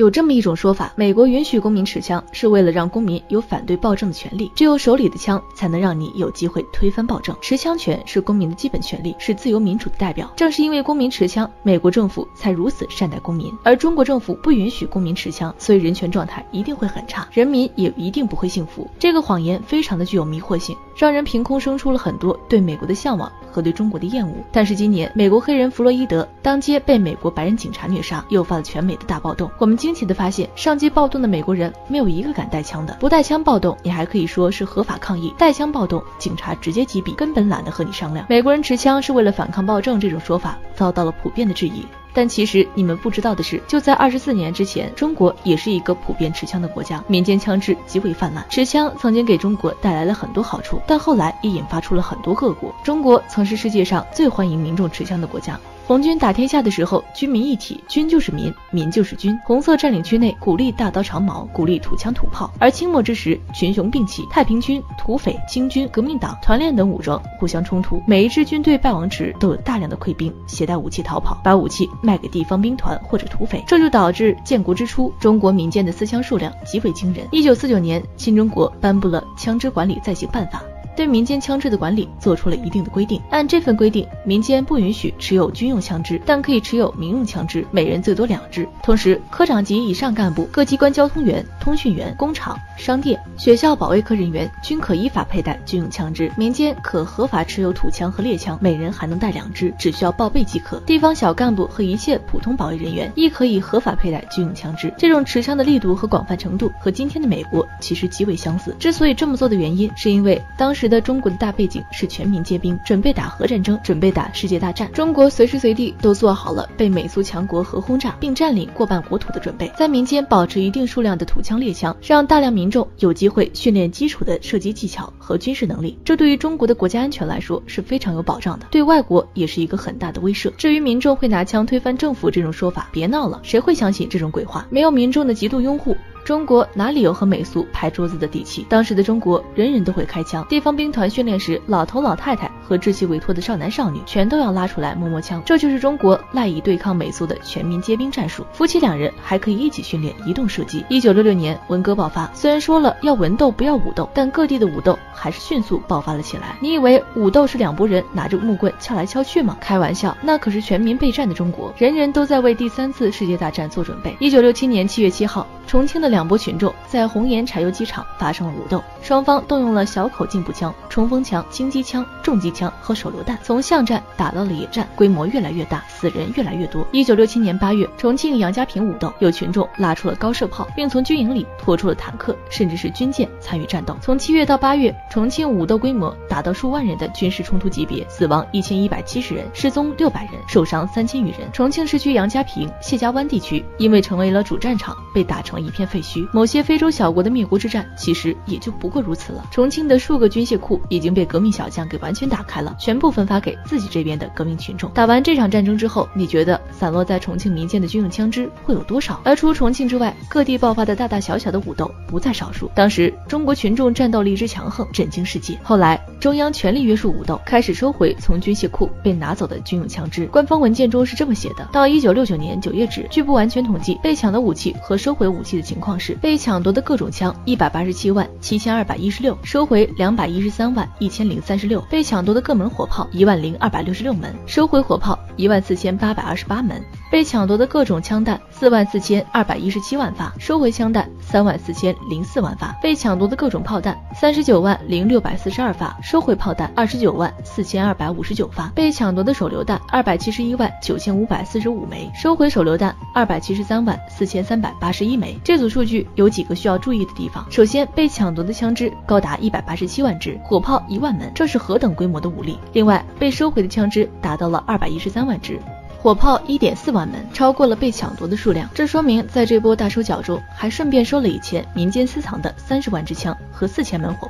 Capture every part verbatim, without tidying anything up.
有这么一种说法，美国允许公民持枪是为了让公民有反对暴政的权利，只有手里的枪才能让你有机会推翻暴政。持枪权是公民的基本权利，是自由民主的代表。正是因为公民持枪，美国政府才如此善待公民，而中国政府不允许公民持枪，所以人权状态一定会很差，人民也一定不会幸福。这个谎言非常的具有迷惑性，让人凭空生出了很多对美国的向往和对中国的厌恶。但是今年美国黑人弗洛伊德当街被美国白人警察虐杀，诱发了全美的大暴动。我们惊奇地发现，上街暴动的美国人没有一个敢带枪的。不带枪暴动你还可以说是合法抗议，带枪暴动警察直接击毙，根本懒得和你商量。美国人持枪是为了反抗暴政，这种说法遭到了普遍的质疑。但其实你们不知道的是，就在二十四年之前，中国也是一个普遍持枪的国家，民间枪支极为泛滥。持枪曾经给中国带来了很多好处，但后来也引发出了很多恶果。中国曾是世界上最欢迎民众持枪的国家。红军打天下的时候，军民一体，军就是民，民就是军。红色占领区内鼓励大刀长矛，鼓励土枪土炮。而清末之时，群雄并起，太平军、土匪、清军、革命党、团练等武装互相冲突，每一支军队败亡时都有大量的溃兵携带武器逃跑，把武器卖给地方兵团或者土匪。这就导致建国之初，中国民间的私枪数量极为惊人。一九四九年，新中国颁布了枪支管理暂行办法，对民间枪支的管理做出了一定的规定。按这份规定，民间不允许持有军用枪支，但可以持有民用枪支，每人最多两支。同时，科长级以上干部、各机关交通员、通讯员、工厂、商店、学校保卫科人员均可依法佩戴军用枪支。民间可合法持有土枪和猎枪，每人还能带两支，只需要报备即可。地方小干部和一切普通保卫人员亦可以合法佩戴军用枪支。这种持枪的力度和广泛程度和今天的美国其实极为相似。之所以这么做的原因，是因为当时的中国的大背景是全民皆兵，准备打核战争，准备打世界大战。中国随时随地都做好了被美苏强国核轰炸并占领过半国土的准备。在民间保持一定数量的土枪猎枪，让大量民众有机会训练基础的射击技巧和军事能力，这对于中国的国家安全来说是非常有保障的，对外国也是一个很大的威慑。至于民众会拿枪推翻政府这种说法，别闹了，谁会相信这种鬼话？没有民众的极度拥护，中国哪里有和美苏拍桌子的底气？当时的中国人人都会开枪，地方兵团训练时，老头老太太和志气委托的少男少女全都要拉出来摸摸枪。这就是中国赖以对抗美苏的全民皆兵战术。夫妻两人还可以一起训练移动射击。一九六六年文革爆发，虽然说了要文斗不要武斗，但各地的武斗还是迅速爆发了起来。你以为武斗是两拨人拿着木棍敲来敲去吗？开玩笑，那可是全民备战的中国，人人都在为第三次世界大战做准备。一九六七年七月七号，重庆的两拨群众在红岩柴油机厂发生了武斗，双方动用了小口径步枪、冲锋枪、轻机枪、重机枪和手榴弹，从巷战打到了野战，规模越来越大，死人越来越多。一九六七年八月，重庆杨家坪武斗，有群众拉出了高射炮，并从军营里拖出了坦克，甚至是军舰参与战斗。从七月到八月，重庆武斗规模达到数万人的军事冲突级别，死亡一千一百七十人，失踪六百人，受伤三千余人。重庆市区杨家坪、谢家湾地区因为成为了主战场，被打成了一片废墟。某些非洲小国的灭国之战其实也就不过如此了。重庆的数个军械库已经被革命小将给完全打开了，全部分发给自己这边的革命群众。打完这场战争之后，你觉得散落在重庆民间的军用枪支会有多少？而除重庆之外，各地爆发的大大小小的武斗不在少数。当时中国群众战斗力之强横震惊世界。后来中央全力约束武斗，开始收回从军械库被拿走的军用枪支。官方文件中是这么写的：到一九六九年九月止，据不完全统计，被抢的武器和收回武器的情况是：被抢夺的各种枪一百八十七万七千二百一十六，收回两百一十三万一千零三十六；被抢夺的各门火炮一万零二百六十六门，收回火炮一万四千八百二十八门；被抢夺的各种枪弹四万四千二百一十七万发，收回枪弹三万四千零四万发；被抢夺的各种炮弹三十九万零六百四十二发，收回炮弹二十九万四千二百五十九发；被抢夺的手榴弹二百七十一万九千五百四十五枚，收回手榴弹二百七十三万四千三百八十一枚。这组数据有几个需要注意的地方。首先，被抢夺的枪支高达一百八十七万支，火炮一万门，这是何等规模的武力。另外，被收回的枪支达到了二百一十三万支，火炮 一点四万门，超过了被抢夺的数量。这说明在这波大收缴中，还顺便收了以前民间私藏的三十万支枪和四千门火炮。对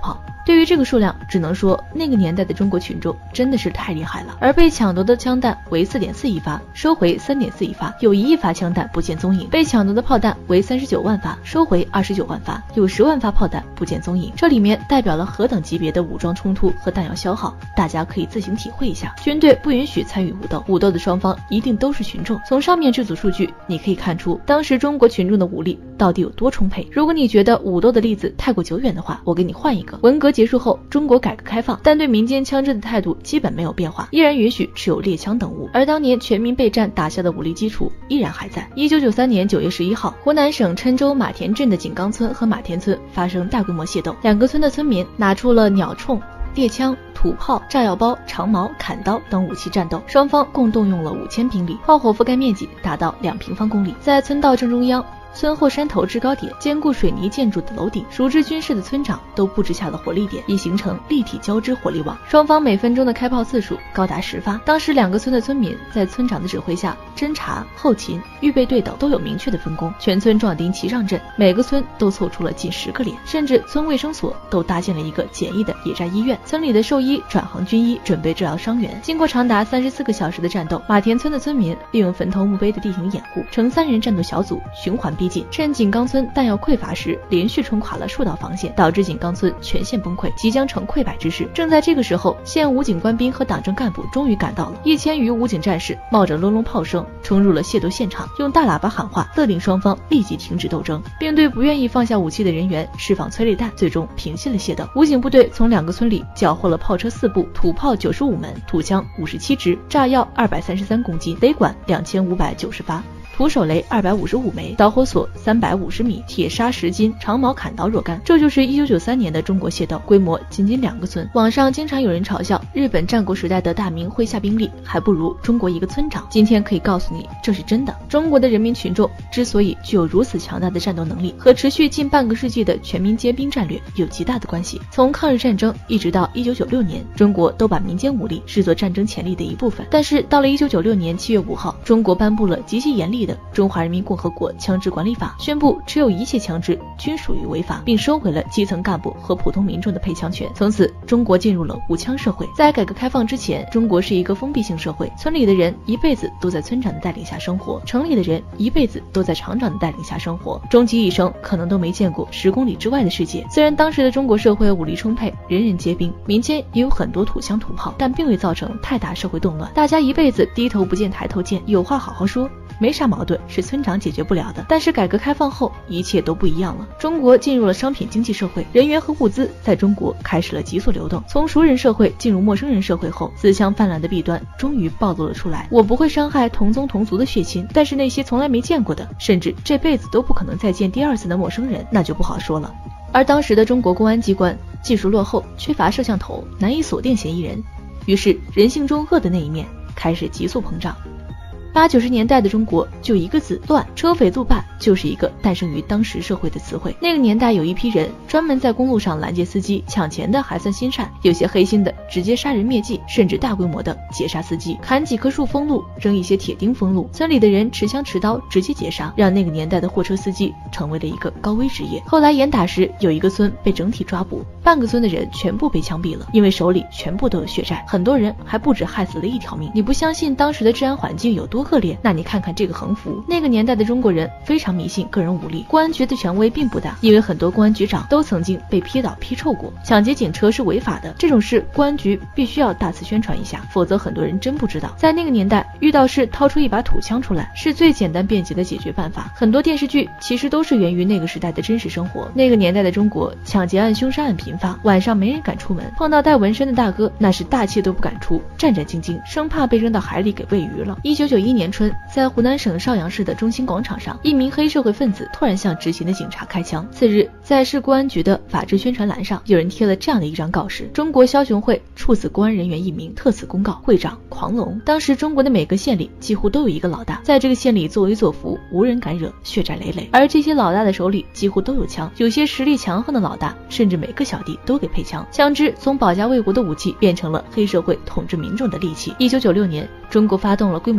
对于这个数量，只能说那个年代的中国群众真的是太厉害了。而被抢夺的枪弹为 四点四亿发，收回 三点四亿发，有一亿发枪弹不见踪影；被抢夺的炮弹为三十九万发，收回二十九万发，有十万发炮弹不见踪影。这里面代表了何等级别的武装冲突和弹药消耗，大家可以自行体会一下。军队不允许参与武斗，武斗的双方一定都是群众。从上面这组数据，你可以看出当时中国群众的武力到底有多充沛。如果你觉得武斗的例子太过久远的话，我给你换一个。文革结束后，中国改革开放，但对民间枪支的态度基本没有变化，依然允许持有猎枪等物，而当年全民备战打下的武力基础依然还在。一九九三年九月十一号，湖南省郴州马田镇的井冈村和马田村发生大规模械斗，两个村的村民拿出了鸟铳、猎枪、土炮、炸药包、长矛、砍刀等武器战斗，双方共动用了五千兵力，炮火覆盖面积达到两平方公里。在村道正中央，村后山头制高点坚固水泥建筑的楼顶，熟知军事的村长都布置下了火力点，以形成立体交织火力网。双方每分钟的开炮次数高达十发。当时两个村的村民在村长的指挥下，侦察、后勤、预备队等都有明确的分工，全村壮丁齐上阵，每个村都凑出了近十个连，甚至村卫生所都搭建了一个简易的野战医院。村里的兽医转行军医，准备治疗伤员。经过长达三十四个小时的战斗，马田村的村民利用坟头墓碑的地形掩护，呈三人战斗小组循环逼近，趁井冈村弹药匮乏时，连续冲垮了数道防线，导致井冈村全线崩溃，即将成溃败之势。正在这个时候，县武警官兵和党政干部终于赶到了，一千余武警战士冒着隆隆炮声冲入了械斗现场，用大喇叭喊话，勒令双方立即停止斗争，并对不愿意放下武器的人员释放催泪弹，最终平息了械斗。武警部队从两个村里缴获了炮车四部、土炮九十五门、土枪五十七支、炸药二百三十三公斤、雷管两千五百九十发。土手雷二百五十五枚，导火索三百五十米，铁砂十斤，长矛砍刀若干。这就是一九九三年的中国械斗，规模仅仅两个村。网上经常有人嘲笑日本战国时代的大明麾下兵力还不如中国一个村长。今天可以告诉你，这是真的。中国的人民群众之所以具有如此强大的战斗能力，和持续近半个世纪的全民皆兵战略有极大的关系。从抗日战争一直到一九九六年，中国都把民间武力视作战争潜力的一部分。但是到了一九九六年七月五号，中国颁布了极其严厉的《中华人民共和国枪支管理法》，宣布持有一切枪支均属于违法，并收回了基层干部和普通民众的配枪权。从此，中国进入了无枪社会。在改革开放之前，中国是一个封闭性社会，村里的人一辈子都在村长的带领下生活，城里的人一辈子都在厂长的带领下生活，终其一生可能都没见过十公里之外的世界。虽然当时的中国社会武力充沛，人人皆兵，民间也有很多土枪土炮，但并未造成太大社会动乱，大家一辈子低头不见抬头见，有话好好说，没啥矛盾是村长解决不了的。但是改革开放后，一切都不一样了。中国进入了商品经济社会，人员和物资在中国开始了急速流动。从熟人社会进入陌生人社会后，自相泛滥的弊端终于暴露了出来。我不会伤害同宗同族的血亲，但是那些从来没见过的，甚至这辈子都不可能再见第二次的陌生人，那就不好说了。而当时的中国公安机关技术落后，缺乏摄像头，难以锁定嫌疑人，于是人性中恶的那一面开始急速膨胀。八九十年代的中国就一个字乱，车匪路霸就是一个诞生于当时社会的词汇。那个年代有一批人专门在公路上拦截司机，抢钱的还算心善，有些黑心的直接杀人灭迹，甚至大规模的劫杀司机，砍几棵树封路，扔一些铁钉封路。村里的人持枪持刀直接劫杀，让那个年代的货车司机成为了一个高危职业。后来严打时，有一个村被整体抓捕，半个村的人全部被枪毙了，因为手里全部都有血债，很多人还不止害死了一条命。你不相信当时的治安环境有多恶劣，那你看看这个横幅。那个年代的中国人非常迷信个人武力，公安局的权威并不大，因为很多公安局长都曾经被批倒批臭过。抢劫警车是违法的，这种事公安局必须要大肆宣传一下，否则很多人真不知道。在那个年代，遇到事掏出一把土枪出来是最简单便捷的解决办法。很多电视剧其实都是源于那个时代的真实生活。那个年代的中国，抢劫案凶杀案频发，晚上没人敢出门，碰到带纹身的大哥那是大气都不敢出，战战兢兢，生怕被扔到海里给喂鱼了。一九九一年春，在湖南省邵阳市的中心广场上，一名黑社会分子突然向执勤的警察开枪。次日，在市公安局的法制宣传栏上，有人贴了这样的一张告示：中国枭雄会处死公安人员一名，特此公告，会长狂龙。当时中国的每个县里几乎都有一个老大，在这个县里作威作福，无人敢惹，血债累累。而这些老大的手里几乎都有枪，有些实力强横的老大，甚至每个小弟都给配枪。枪支从保家卫国的武器变成了黑社会统治民众的利器。一九九六年，中国发动了规模最大的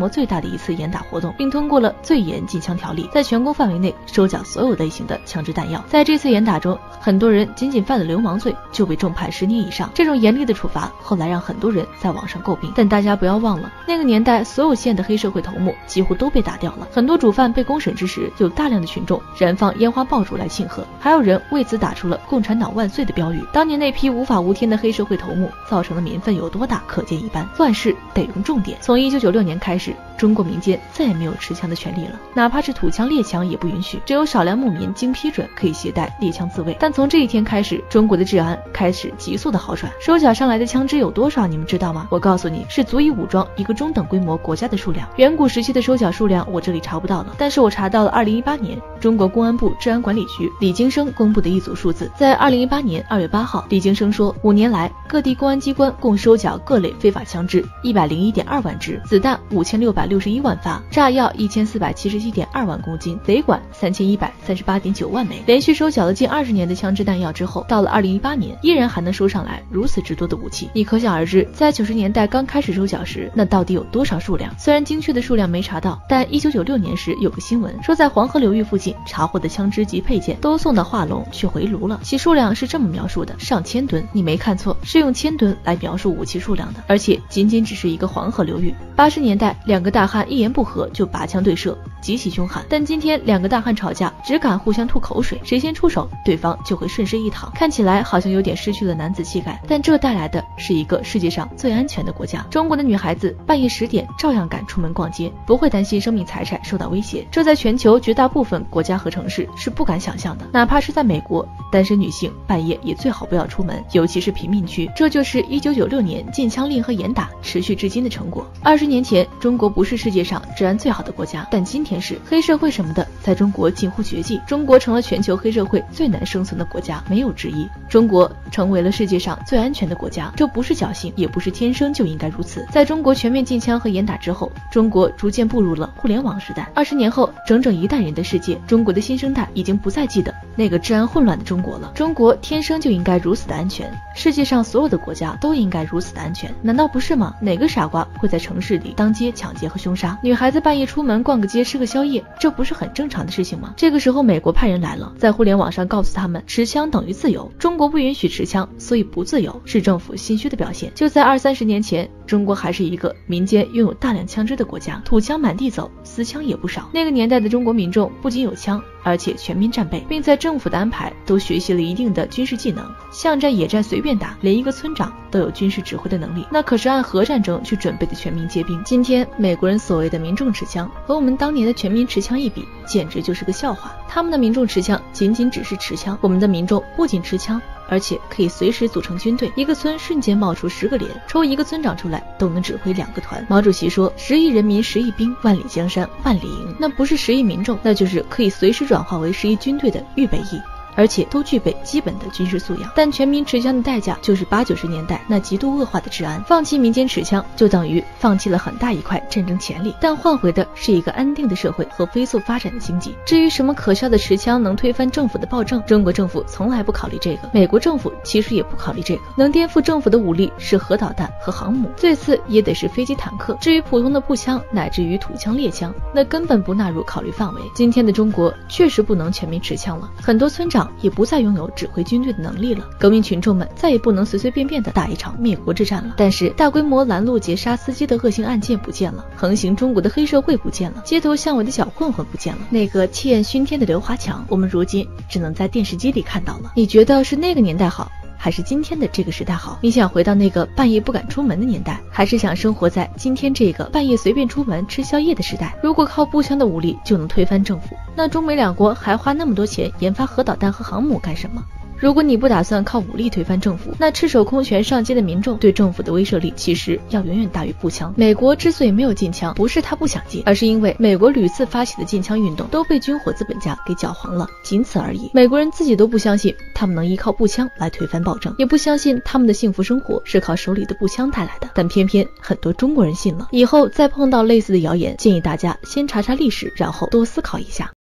的一次严打活动，并通过了最严禁枪条例，在全国范围内收缴所有类型的枪支弹药。在这次严打中，很多人仅仅犯了流氓罪就被重判十年以上。这种严厉的处罚后来让很多人在网上诟病，但大家不要忘了，那个年代所有县的黑社会头目几乎都被打掉了。很多主犯被公审之时，有大量的群众燃放烟花爆竹来庆贺，还有人为此打出了共产党万岁的标语。当年那批无法无天的黑社会头目造成的民愤有多大，可见一斑。乱世得用重点。从一九九六年开始，中国民间再也没有持枪的权利了，哪怕是土枪猎枪也不允许，只有少量牧民经批准可以携带猎枪自卫。但从这一天开始，中国的治安开始急速的好转。收缴上来的枪支有多少，你们知道吗？我告诉你，是足以武装一个中等规模国家的数量。远古时期的收缴数量我这里查不到了，但是我查到了二零一八年中国公安部治安管理局李京生公布的一组数字。在二零一八年二月八号，李京生说，五年来各地公安机关共收缴各类非法枪支一百零一点二万支，子弹五千六百六十一万发，炸药一千四百七十七点二万公斤，贼管三千一百三十八点九万枚。连续收缴了近二十年的枪支弹药之后，到了二零一八年依然还能收上来如此之多的武器，你可想而知，在九十年代刚开始收缴时，那到底有多少数量？虽然精确的数量没查到，但一九九六年时有个新闻说，在黄河流域附近查获的枪支及配件都送到化龙去回炉了，其数量是这么描述的：上千吨。你没看错，是用千吨来描述武器数量的，而且仅仅只是一个黄河流域。八十年代两个大汉一言不合就拔枪对射，极其凶悍，但今天两个大汉吵架只敢互相吐口水，谁先出手对方就会顺势一躺，看起来好像有点失去了男子气概，但这带来的是一个世界上最安全的国家。中国的女孩子半夜十点照样敢出门逛街，不会担心生命财产受到威胁，这在全球绝大部分国家和城市是不敢想象的。哪怕是在美国，单身女性半夜也最好不要出门，尤其是贫民区。这就是一九九六年禁枪令和严打持续至今的成果。二十年前，中国不是世界上治安最好的国家，但今天是。黑社会什么的在中国近乎绝迹，中国成了全球黑社会最难生存的国家，没有之一。中国成为了世界上最安全的国家，这不是侥幸，也不是天生就应该如此。在中国全面禁枪和严打之后，中国逐渐步入了互联网时代。二十年后，整整一代人的世界，中国的新生代已经不再记得那个治安混乱的中国了。中国天生就应该如此的安全，世界上所有的国家都应该如此的安全，难道不是吗？哪个傻瓜会在城市里当街抢劫和凶杀？女孩子半夜出门逛个街吃个宵夜，这不是很正常的事情吗？这个时候美国派人来了，在互联网上告诉他们持枪等于自由，中国不允许持枪，所以不自由，是政府心虚的表现。就在二三十年前，中国还是一个民间拥有大量枪支的国家，土枪满地走，私枪也不少。那个年代的中国民众不仅有枪，而且全民战备，并在政府的安排都学习了一定的军事技能，巷战野战随便打，连一个村长都有军事指挥的能力，那可是按核战争去准备的全民皆兵。今天美国人所谓的民众持枪和我们当年的全民持枪一比，简直就是个笑话。他们的民众持枪仅仅只是持枪，我们的民众不仅持枪，而且可以随时组成军队，一个村瞬间冒出十个连，抽一个村长出来都能指挥两个团。毛主席说，十亿人民十亿兵，万里江山万里营，那不是十亿民众，那就是可以随时转化为十亿军队的预备役，而且都具备基本的军事素养。但全民持枪的代价就是八九十年代那极度恶化的治安。放弃民间持枪就等于放弃了很大一块战争潜力，但换回的是一个安定的社会和飞速发展的经济。至于什么可笑的持枪能推翻政府的暴政，中国政府从来不考虑这个，美国政府其实也不考虑这个。能颠覆政府的武力是核导弹和航母，最次也得是飞机坦克。至于普通的步枪乃至于土枪猎枪，那根本不纳入考虑范围。今天的中国确实不能全民持枪了，很多村长也不再拥有指挥军队的能力了，革命群众们再也不能随随便便的打一场灭国之战了。但是大规模拦路劫杀司机的恶性案件不见了，横行中国的黑社会不见了，街头巷尾的小混混不见了，那个气焰熏天的刘华强，我们如今只能在电视机里看到了。你觉得是那个年代好，还是今天的这个时代好？你想回到那个半夜不敢出门的年代，还是想生活在今天这个半夜随便出门吃宵夜的时代？如果靠步枪的武力就能推翻政府，那中美两国还花那么多钱研发核导弹和航母干什么？如果你不打算靠武力推翻政府，那赤手空拳上街的民众对政府的威慑力其实要远远大于步枪。美国之所以没有禁枪，不是他不想禁，而是因为美国屡次发起的禁枪运动都被军火资本家给搅黄了，仅此而已。美国人自己都不相信他们能依靠步枪来推翻暴政，也不相信他们的幸福生活是靠手里的步枪带来的，但偏偏很多中国人信了。以后再碰到类似的谣言，建议大家先查查历史，然后多思考一下。